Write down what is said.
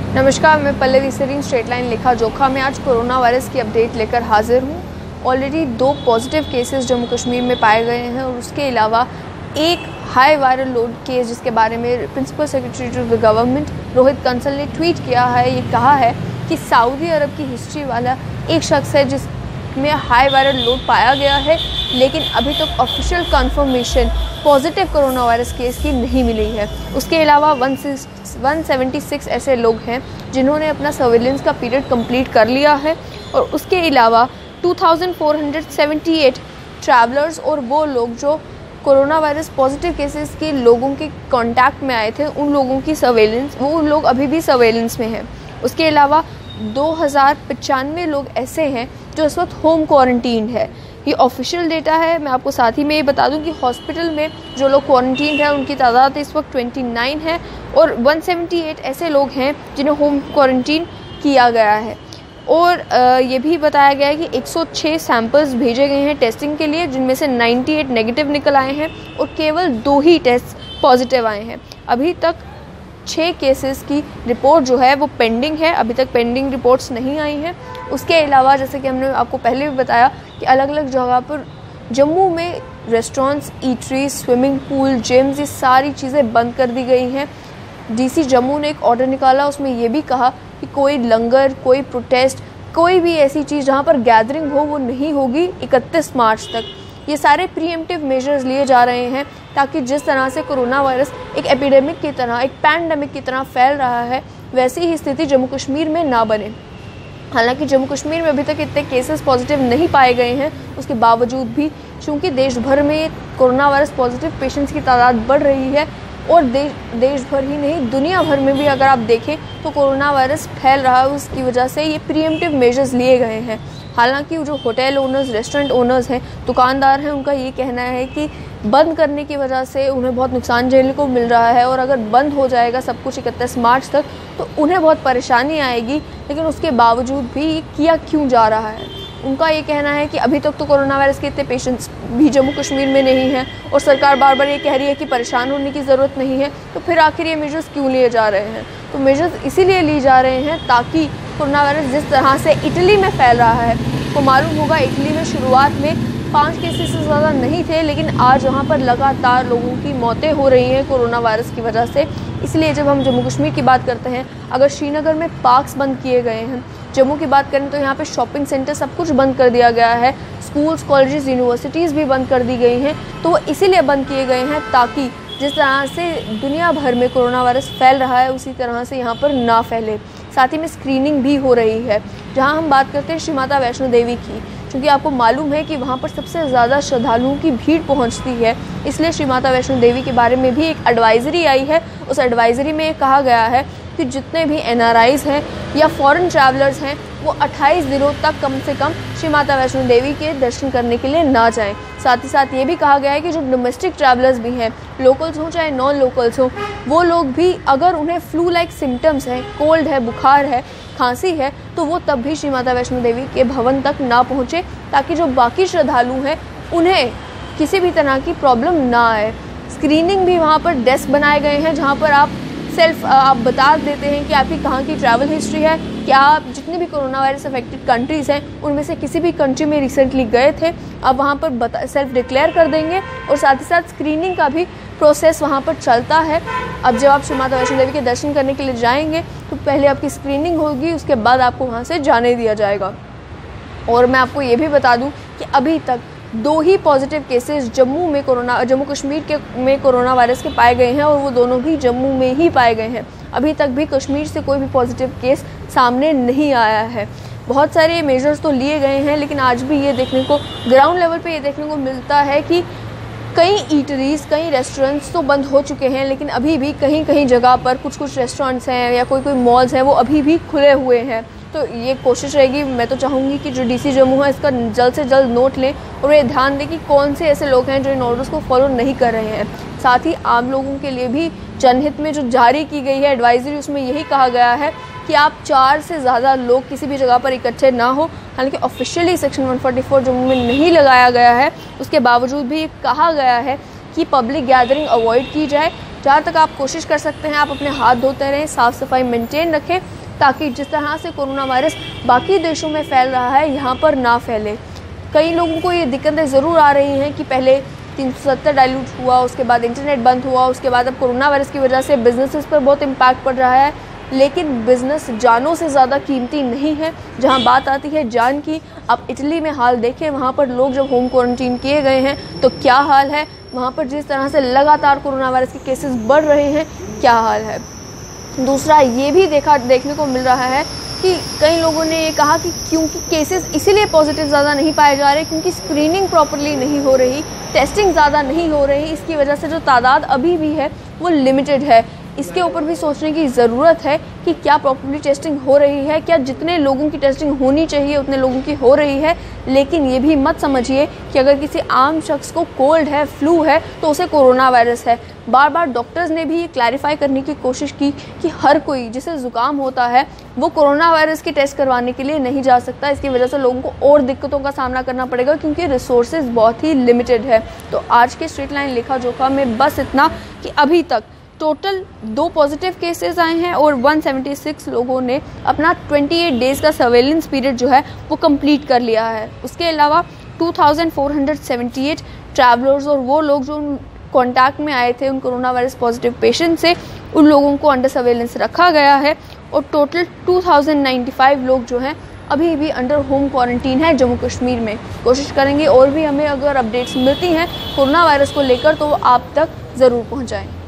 नमस्कार, मैं Pallavi Sarin straight line लिखा जोखा में आज कोरोना वायरस की अपडेट लेकर हाजिर हूँ। Already 2 positive cases Jammu Kashmir में पाए गए हैं और उसके अलावा एक हाई वायरल लोड केस जिसके बारे में principal secretary to the government Rohit Kansal ने ट्वीट किया है। ये कहा है कि सऊदी अरब की हिस्ट्री वाला एक शख्स है जिसमें हाई वायरल लोड पाया गया है, लेकिन अभी तक official confirmation positive corona virus case की नहीं मिली है। उसके अलावा 176 ऐसे लोग हैं जिन्होंने अपना सर्विलेंस का पीरियड कंप्लीट कर लिया है और उसके अलावा 2478 ट्रैवलर्स और वो लोग जो कोरोना वायरस पॉजिटिव केसेस के लोगों के कांटेक्ट में आए थे उन लोगों की सर्वेलेंस वो लोग अभी भी सर्वेलेंस में हैं। उसके अलावा 2095 लोग ऐसे हैं जो इस वक्त होम क्वारंटीन है। ये ऑफिशियल डेटा है। मैं आपको साथ ही में ये बता दूं कि हॉस्पिटल में जो लोग क्वारंटीन है उनकी तादाद इस वक्त 29 है और 178 ऐसे लोग हैं जिन्हें होम क्वारंटीन किया गया है। और ये भी बताया गया है कि 106 सैंपल्स भेजे गए हैं टेस्टिंग के लिए, जिनमें से 98 नेगेटिव निकल आए हैं और केवल 2 ही टेस्ट पॉजिटिव आए हैं। अभी तक 6 केसेस की रिपोर्ट जो है वो पेंडिंग है, अभी तक पेंडिंग रिपोर्ट्स नहीं आई हैं। उसके अलावा जैसे कि हमने आपको पहले भी बताया कि अलग अलग जगह पर जम्मू में restaurants, eateries, swimming pool, gyms, ये सारी चीज़ें बंद कर दी गई हैं। डीसी जम्मू ने एक ऑर्डर निकाला, उसमें ये भी कहा कि कोई लंगर, कोई प्रोटेस्ट, कोई भी ऐसी चीज़ जहाँ पर गैदरिंग हो वो नहीं होगी 31 मार्च तक। ये सारे प्रीएम्प्टिव मेजर्स लिए जा रहे हैं ताकि जिस तरह से कोरोना वायरस एक एपिडेमिक की तरह, एक पैंडेमिक की तरह फैल रहा है, वैसी ही स्थिति जम्मू कश्मीर में ना बने। हालांकि जम्मू कश्मीर में अभी तक इतने केसेस पॉजिटिव नहीं पाए गए हैं, उसके बावजूद भी चूँकि देश भर में कोरोना वायरस पॉजिटिव पेशेंट्स की तादाद बढ़ रही है और देश भर ही नहीं दुनिया भर में भी अगर आप देखें तो कोरोना वायरस फैल रहा है, उसकी वजह से ये प्रीएम्प्टिव मेजर्स लिए गए हैं। हालांकि जो होटल ओनर्स, रेस्टोरेंट ओनर्स हैं, दुकानदार हैं, उनका ये कहना है कि बंद करने की वजह से उन्हें बहुत नुकसान झेलने को मिल रहा है और अगर बंद हो जाएगा सब कुछ 31 मार्च तक तो उन्हें बहुत परेशानी आएगी, लेकिन उसके बावजूद भी ये किया क्यों जा रहा है। उनका ये कहना है कि अभी तक तो कोरोना वायरस के इतने पेशेंट्स भी जम्मू कश्मीर में नहीं हैं और सरकार बार बार ये कह रही है कि परेशान होने की ज़रूरत नहीं है, तो फिर आखिर ये मेजर्स क्यों लिए जा रहे हैं। तो मेजर्स इसीलिए लिए जा रहे हैं ताकि कोरोना वायरस जिस तरह से इटली में फैल रहा है, तो मालूम होगा इटली में शुरुआत में 5 केसेस से ज़्यादा नहीं थे, लेकिन आज वहाँ पर लगातार लोगों की मौतें हो रही हैं कोरोना वायरस की वजह से। इसलिए जब हम जम्मू कश्मीर की बात करते हैं, अगर श्रीनगर में पार्क्स बंद किए गए हैं, जम्मू की बात करें तो यहाँ पे शॉपिंग सेंटर सब कुछ बंद कर दिया गया है, स्कूल्स, कॉलेजेस, यूनिवर्सिटीज़ भी बंद कर दी गई हैं, तो वो इसीलिए बंद किए गए हैं ताकि जिस तरह से दुनिया भर में कोरोना वायरस फैल रहा है उसी तरह से यहाँ पर ना फैले। साथ ही में स्क्रीनिंग भी हो रही है। जहाँ हम बात करते हैं श्री माता वैष्णो देवी की, क्योंकि आपको मालूम है कि वहाँ पर सबसे ज़्यादा श्रद्धालुओं की भीड़ पहुँचती है, इसलिए श्री माता वैष्णो देवी के बारे में भी एक एडवाइज़री आई है। उस एडवाइज़री में कहा गया है कि जितने भी NRIs हैं या फॉरेन ट्रैवलर्स हैं वो 28 दिनों तक कम से कम श्री माता वैष्णो देवी के दर्शन करने के लिए ना जाएं। साथ ही साथ ये भी कहा गया है कि जो डोमेस्टिक ट्रैवलर्स भी हैं, लोकल्स हों चाहे नॉन लोकल्स हों, वो लोग भी अगर उन्हें फ्लू लाइक सिम्टम्स हैं, कोल्ड है, बुखार है, खांसी है, तो वो तब भी श्री माता वैष्णो देवी के भवन तक ना पहुँचे ताकि जो बाकी श्रद्धालु हैं उन्हें किसी भी तरह की प्रॉब्लम ना आए। स्क्रीनिंग भी वहाँ पर डेस्क बनाए गए हैं जहाँ पर आप बता देते हैं कि आपकी कहाँ की ट्रैवल हिस्ट्री है, क्या आप जितने भी कोरोना वायरस अफेक्टेड कंट्रीज़ हैं उनमें से किसी भी कंट्री में रिसेंटली गए थे, आप वहाँ पर सेल्फ डिक्लेयर कर देंगे। और साथ ही साथ स्क्रीनिंग का भी प्रोसेस वहाँ पर चलता है। अब जब आप श्री माता वैष्णो देवी के दर्शन करने के लिए जाएंगे तो पहले आपकी स्क्रीनिंग होगी, उसके बाद आपको वहाँ से जाने दिया जाएगा। और मैं आपको ये भी बता दूँ कि अभी तक 2 ही पॉजिटिव केसेस जम्मू कश्मीर में कोरोना वायरस के पाए गए हैं और वो दोनों भी जम्मू में ही पाए गए हैं। अभी तक भी कश्मीर से कोई भी पॉजिटिव केस सामने नहीं आया है। बहुत सारे मेजर्स तो लिए गए हैं, लेकिन आज भी ये देखने को ग्राउंड लेवल पे ये देखने को मिलता है कि कई ईटरीज, कई रेस्टोरेंट्स तो बंद हो चुके हैं, लेकिन अभी भी कहीं कहीं जगह पर कुछ रेस्टोरेंट्स हैं या कोई मॉल्स हैं वो अभी भी खुले हुए हैं। तो ये कोशिश रहेगी, मैं तो चाहूँगी कि जो डीसी जम्मू है इसका जल्द से जल्द नोट लें और ये ध्यान दें कि कौन से ऐसे लोग हैं जो इन ऑर्डर्स को फॉलो नहीं कर रहे हैं। साथ ही आम लोगों के लिए भी जनहित में जो जारी की गई है एडवाइजरी, उसमें यही कहा गया है कि आप 4 से ज़्यादा लोग किसी भी जगह पर इकट्ठे ना हो। हालांकि ऑफिशियली सेक्शन 144 जम्मू में नहीं लगाया गया है, उसके बावजूद भी कहा गया है कि पब्लिक गैदरिंग अवॉइड की जाए। जहाँ तक आप कोशिश कर सकते हैं आप अपने हाथ धोते रहें, साफ़ सफाई मेंटेन रखें ताकि जिस तरह से कोरोना वायरस बाकी देशों में फैल रहा है यहाँ पर ना फैले। कई लोगों को ये दिक्कतें ज़रूर आ रही हैं कि पहले 370 डाइल्यूट हुआ, उसके बाद इंटरनेट बंद हुआ, उसके बाद अब कोरोना वायरस की वजह से बिजनेसेस पर बहुत इम्पैक्ट पड़ रहा है। लेकिन बिज़नेस जानों से ज़्यादा कीमती नहीं है। जहां बात आती है जान की, आप इटली में हाल देखें, वहां पर लोग जब होम क्वारंटीन किए गए हैं तो क्या हाल है, वहां पर जिस तरह से लगातार कोरोना वायरस के केसेस बढ़ रहे हैं, क्या हाल है। दूसरा ये भी देखने को मिल रहा है कि कई लोगों ने ये कहा कि क्योंकि केसेस इसीलिए पॉजिटिव ज़्यादा नहीं पाए जा रहे क्योंकि स्क्रीनिंग प्रॉपरली नहीं हो रही, टेस्टिंग ज़्यादा नहीं हो रही, इसकी वजह से जो तादाद अभी भी है वो लिमिटेड है। इसके ऊपर भी सोचने की ज़रूरत है कि क्या प्रॉपरली टेस्टिंग हो रही है, क्या जितने लोगों की टेस्टिंग होनी चाहिए उतने लोगों की हो रही है। लेकिन ये भी मत समझिए कि अगर किसी आम शख्स को कोल्ड है, फ्लू है, तो उसे कोरोना वायरस है। बार बार डॉक्टर्स ने भी ये क्लैरिफाई करने की कोशिश की कि हर कोई जिसे ज़ुकाम होता है वो कोरोना वायरस की टेस्ट करवाने के लिए नहीं जा सकता। इसकी वजह से लोगों को और दिक्कतों का सामना करना पड़ेगा क्योंकि रिसोर्सेज बहुत ही लिमिटेड है। तो आज के स्ट्रीट लाइन लेखा जोखा में बस इतना कि अभी तक टोटल 2 पॉजिटिव केसेस आए हैं और 176 लोगों ने अपना 28 डेज़ का सर्वेलेंस पीरियड जो है वो कंप्लीट कर लिया है। उसके अलावा 2478 ट्रैवलर्स और वो लोग जो कांटेक्ट में आए थे उन कोरोना वायरस पॉजिटिव पेशेंट से, उन लोगों को अंडर सर्वेलेंस रखा गया है। और टोटल 2095 लोग जो हैं अभी भी अंडर होम क्वारंटीन है जम्मू कश्मीर में। कोशिश करेंगे और भी हमें अगर अपडेट्स मिलती हैं कोरोना वायरस को लेकर तो वो आप तक ज़रूर पहुँचाएँ।